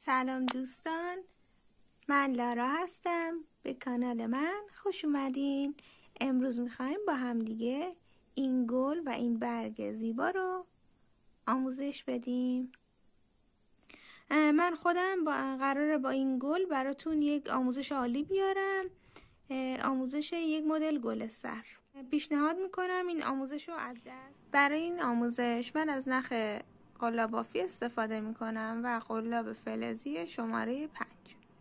سلام دوستان، من لارا هستم. به کانال من خوش اومدین. امروز میخوایم با هم دیگه این گل و این برگ زیبا رو آموزش بدیم. من خودم قراره با این گل براتون یک آموزش عالی بیارم، آموزش یک مدل گل سر. پیشنهاد میکنم این آموزش رو از دست. برای این آموزش من از نخ قلاب بافی استفاده میکنم و قلاب فلزی شماره 5.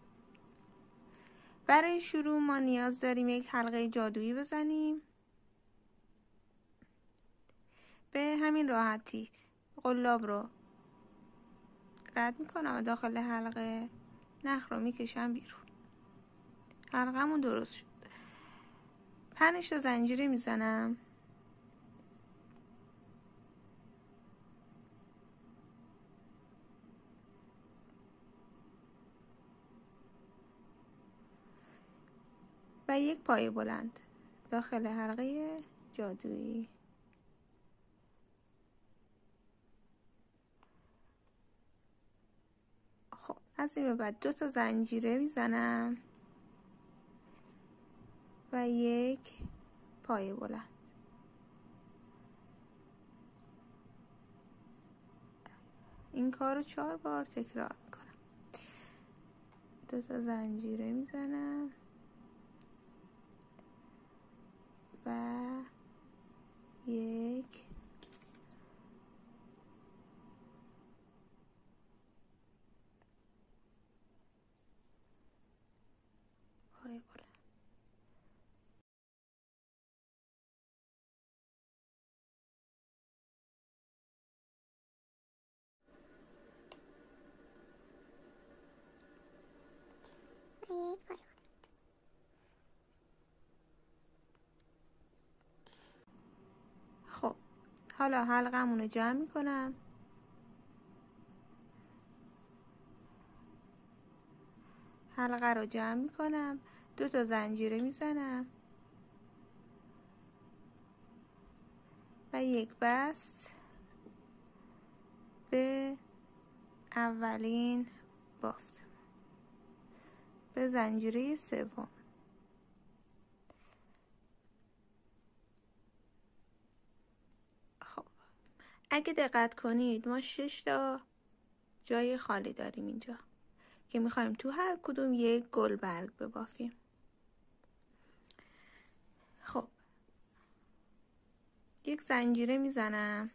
برای شروع ما نیاز داریم یک حلقه جادویی بزنیم. به همین راحتی قلاب رو رد میکنم و داخل حلقه نخ رو میکشم بیرون. حلقه‌مون درست شد. 5 تا زنجیره میزنم. و یک پایه بلند داخل حلقه جادویی. خب از این به بعد 2 تا زنجیره میزنم و یک پایه بلند. این کار رو 4 بار تکرار میکنم. 2 تا زنجیره میزنم و یک پایه بلند. خب حالا حلقه‌مون رو جمع میکنم. حلقه رو جمع میکنم، 2 تا زنجیره میزنم و یک بست به اولین بافت، به زنجیره سوم. خب اگه دقت کنید ما 6 تا جای خالی داریم اینجا که میخوایم تو هر کدوم یک گل برگ ببافیم. خب یک زنجیره میزنم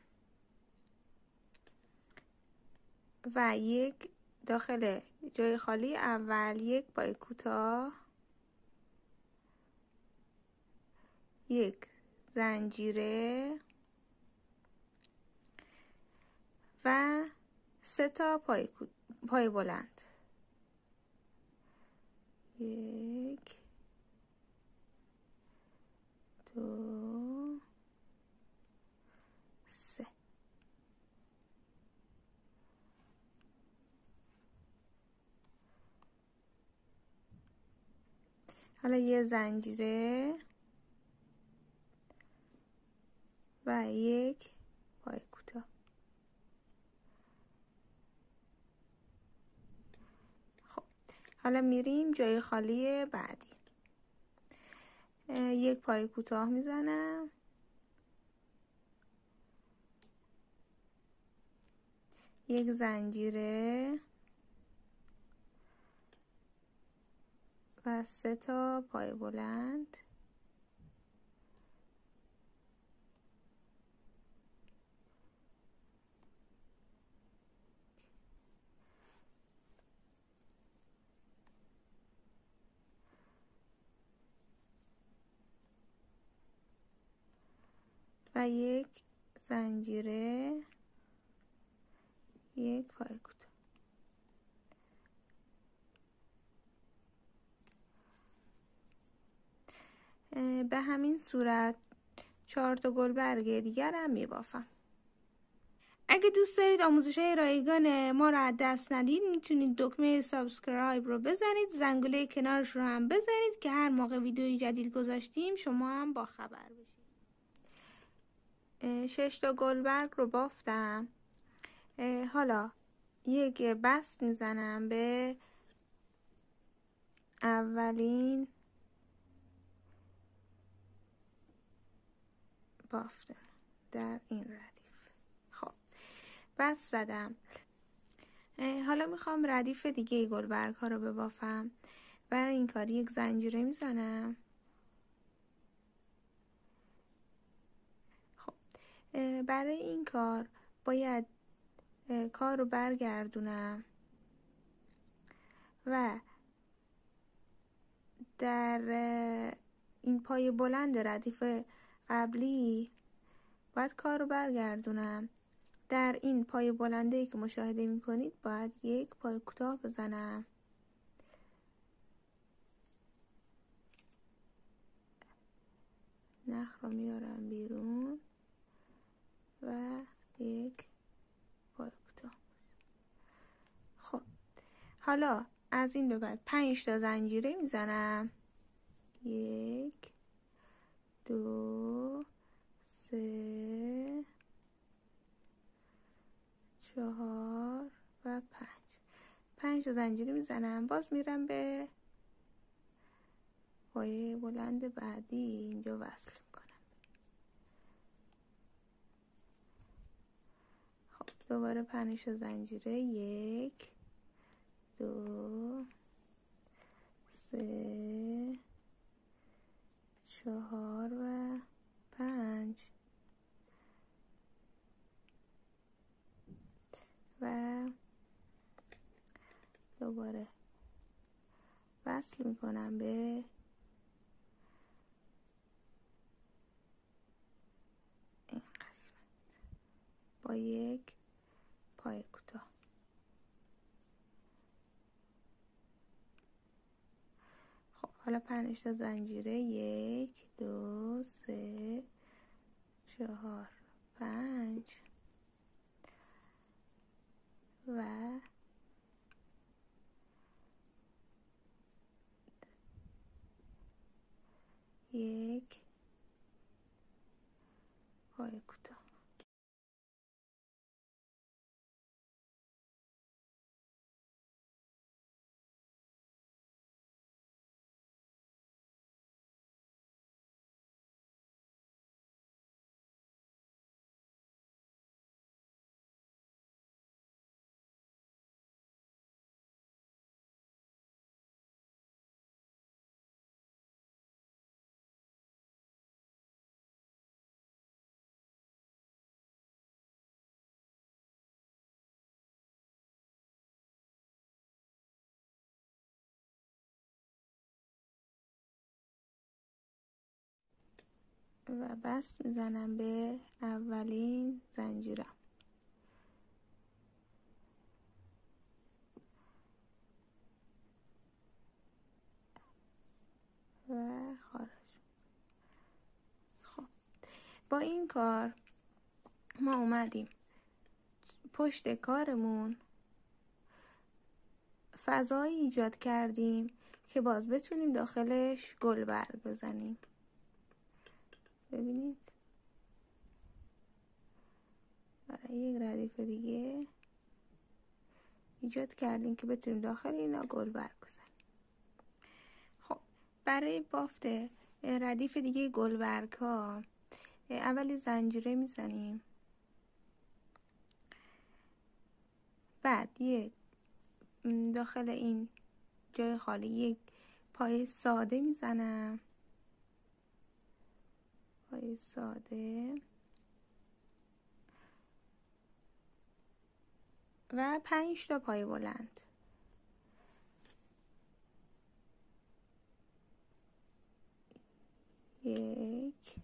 و یک داخل جای خالی اول یک پای کوتاه، یک زنجیره و 3 تا پای بلند. 1 2 3. حالا یه زنجیره و یک پای کوتاه. خب حالا میریم جای خالی بعدی. یک پای کوتاه میزنم، یک زنجیره و 3 تا پای بلند. و یک زنجیره، یک پای کوتاه. به همین صورت 4 تا گل برگ دیگر هم میبافم. اگه دوست دارید آموزش‌های رایگان ما رو از دست ندید میتونید دکمه سابسکرایب رو بزنید، زنگوله کنارش رو هم بزنید که هر موقع ویدیوی جدید گذاشتیم شما هم با خبر بشید. 6 تا گل برگ رو بافتم. حالا یک بست میزنم به اولین بافت در این ردیف. خب بست زدم. حالا میخوام ردیف دیگه گلبرگ ها رو ببافم. برای این کار یک زنجیره میزنم. خب برای این کار باید کار رو برگردونم و در این پای بلند ردیف قبلی باید کار رو برگردونم. در این پای بلنده‌ای که مشاهده میکنید باید یک پای کوتاه بزنم. نخ رو میارم بیرون و یک پای کوتاه. خب حالا از این به بعد 5 تا زنجیره میزنم. 1 2 3 4 و 5 تا زنجیره میزنم. باز میرم به پای بلند بعدی اینجا وصل میکنم. خب دوباره 5 تا زنجیره. 1 2 3 4 و 5 و دوباره وصل میکنم به این قسمت با یک پای کوتاه. خب حالا 5 تا زنجیره. 1 2 3 4 5 و یک پای کوتاه. و بست میزنم به اولین زنجیرم و خارج. خب با این کار ما اومدیم پشت کارمون فضایی ایجاد کردیم که باز بتونیم داخلش گلبرگ بزنیم. ببینید برای یک ردیف دیگه ایجاد کردیم که بتونیم داخل اینا گلبرگ بزنیم. خب برای بافت ردیف دیگه گلبرگ ها اولی زنجیره میزنیم، بعد یک داخل این جای خالی یک پای ساده میزنم، پای ساده و 5 تا پای بلند. یک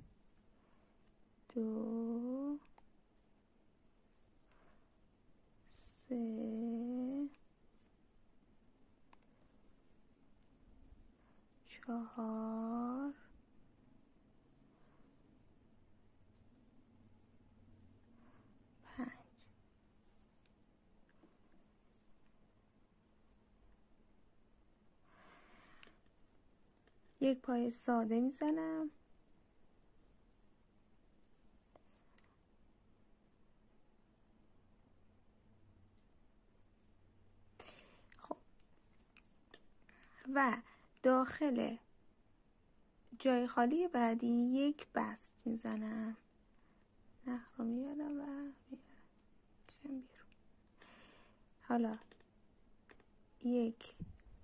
دو سه چهار پنج. یک پای ساده میزنم، و داخل جای خالی بعدی یک بست میزنم. نخ رو میارم و میارم بیرون. حالا یک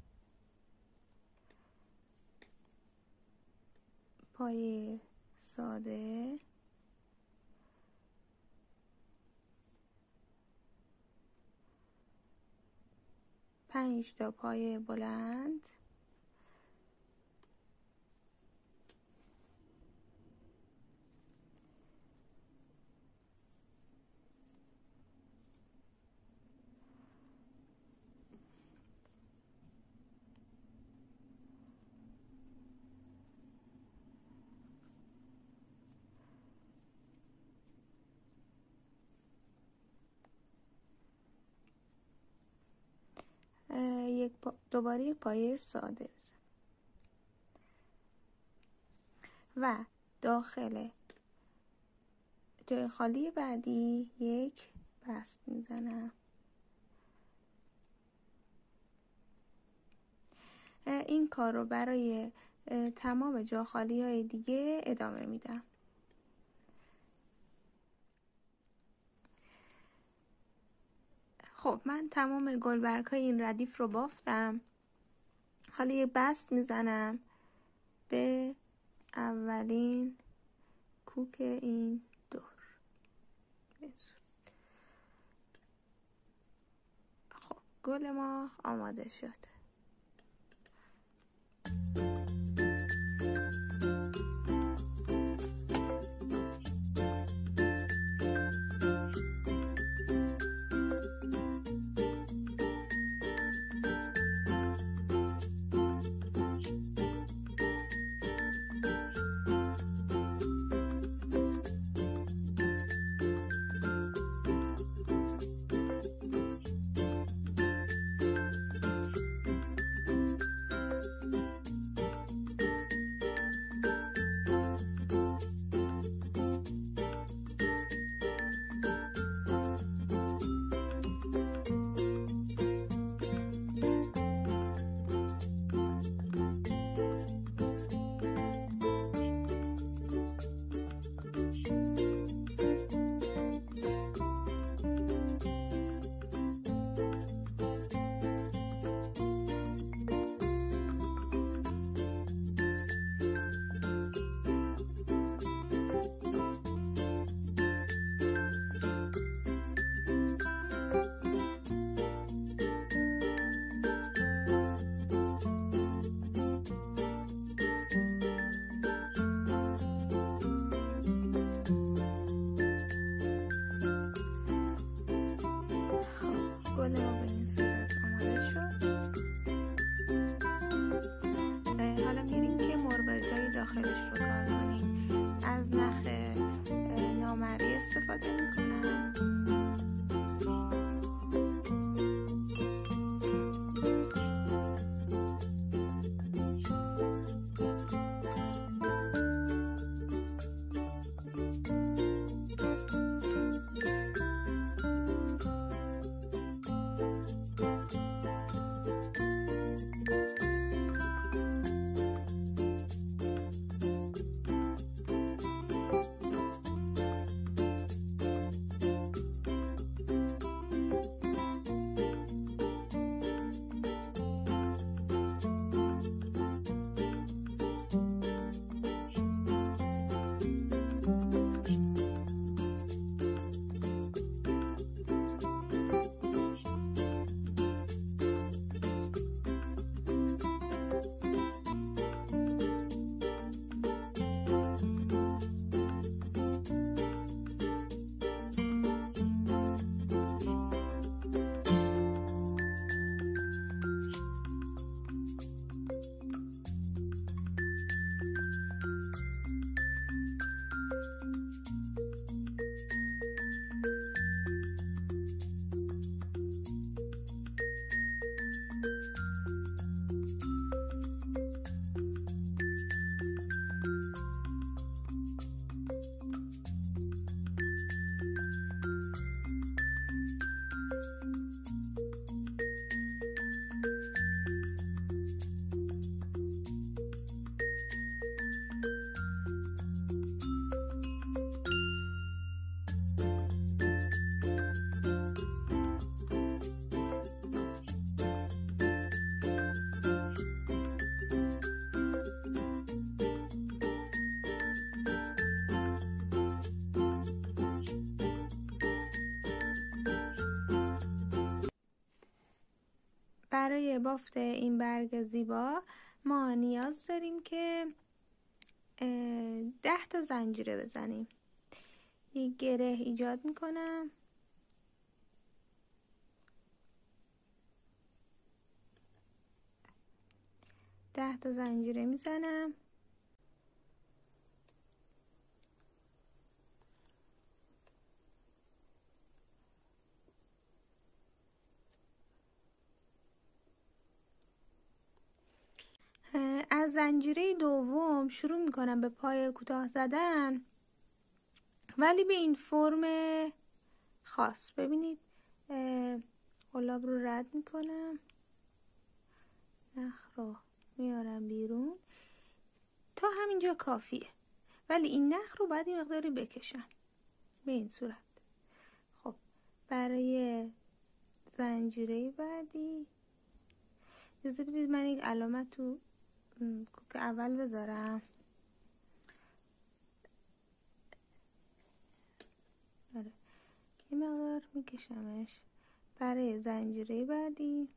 پایه ساده، پنج تا پایه بلند، دوباره یک پایه ساده بزن و داخل جای خالی بعدی یک بست میزنم. این کار رو برای تمام جا خالی های دیگه ادامه میدم. خب من تمام گلبرگ های این ردیف رو بافتم. حالا یه بست میزنم به اولین کوک این دور. خب گل ما آماده شد. برای بافت این برگ زیبا ما نیاز داریم که 10 تا زنجیره بزنیم. یک گره ایجاد میکنم، ده تا زنجیره میزنم، از زنجیره دوم شروع میکنم به پای کوتاه زدن، ولی به این فرم خاص. ببینید قلاب رو رد میکنم، نخ رو میارم بیرون، تا همینجا کافیه، ولی این نخ رو باید این مقداری بکشم به این صورت. خب برای زنجیره بعدی اجازه بدید من یک علامت تو کوک اول بذارم. آره این مقدار میکشمش. برای زنجیره بعدی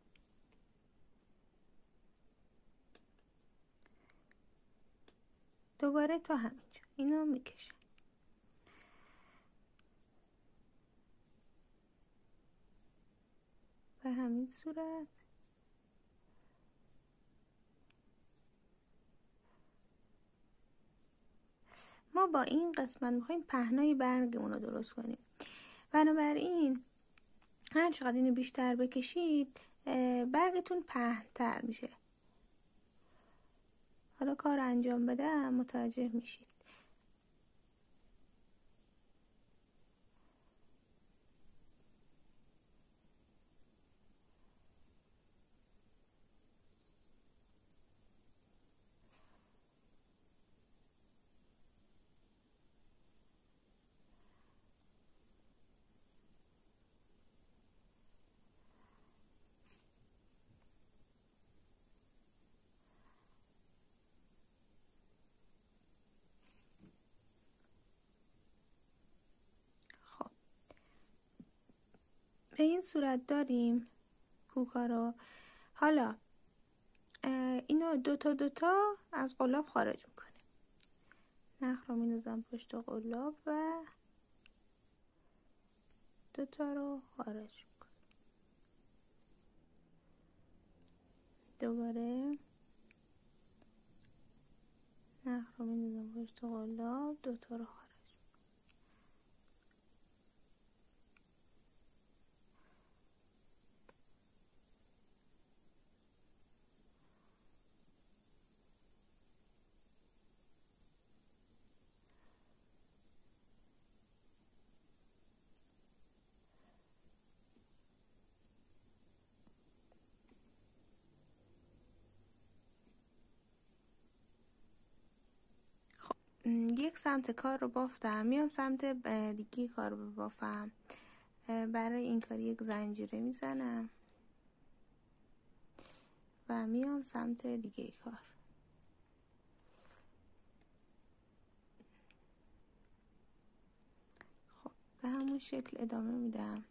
دوباره تا همینجا اینو میکشم. به همین صورت ما با این قسمت میخوایم پهنای برگمون رو درست کنیم. بنابراین هر چقدر اینو بیشتر بکشید برگتون پهن‌تر میشه. حالا کار انجام بدم متوجه میشید. به این صورت داریم کوکا رو. حالا اینو دوتا از قلاب خارج میکنیم. نخ رو میندازم پشت قلاب و دوتا رو خارج میکنیم. دوباره نخ رو میندازم پشت قلاب، دوتا رو خارج. یک سمت کار رو بافتم، میام سمت دیگه کار رو بافم. برای این کار یک زنجیره میزنم و میام سمت دیگه کار. خب به همون شکل ادامه میدم.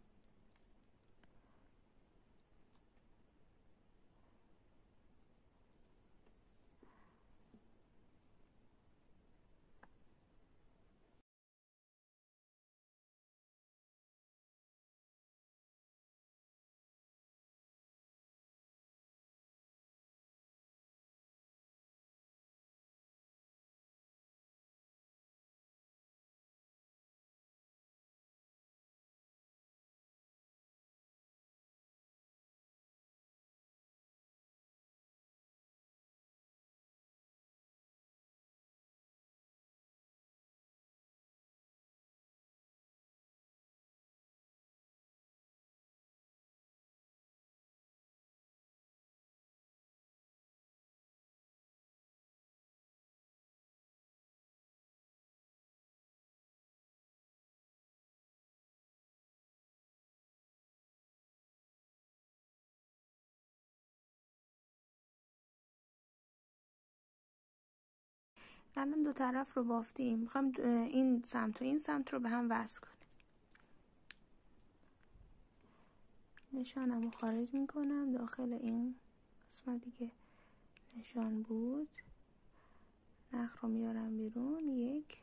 الان دو طرف رو بافتیم، میخوام این سمت و این سمت رو به هم وصل کنیم. نشانم رو خارج میکنم داخل این قسمتی که نشان بود. نخ رو میارم بیرون، یک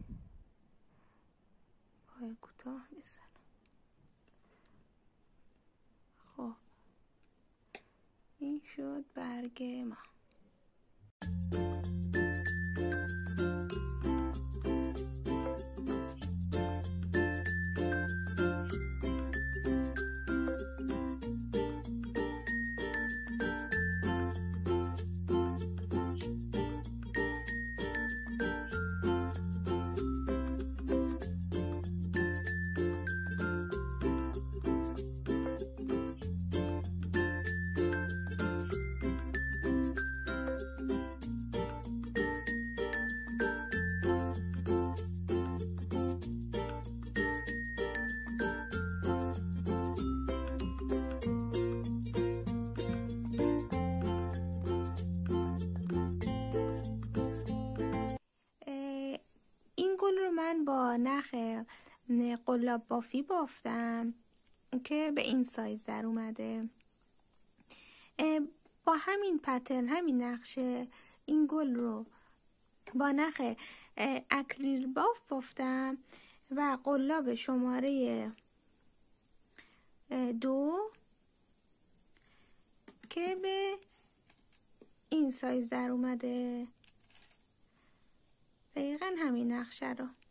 پای کوتاه میزنم. خب این شد برگ ما. این گل رو من با نخ قلاب بافی بافتم که به این سایز در اومده. با همین پترن، همین نقشه، این گل رو با نخ اکریل باف بافتم و قلاب شماره 2 که به این سایز در اومده. دقیقا همین نقشه رو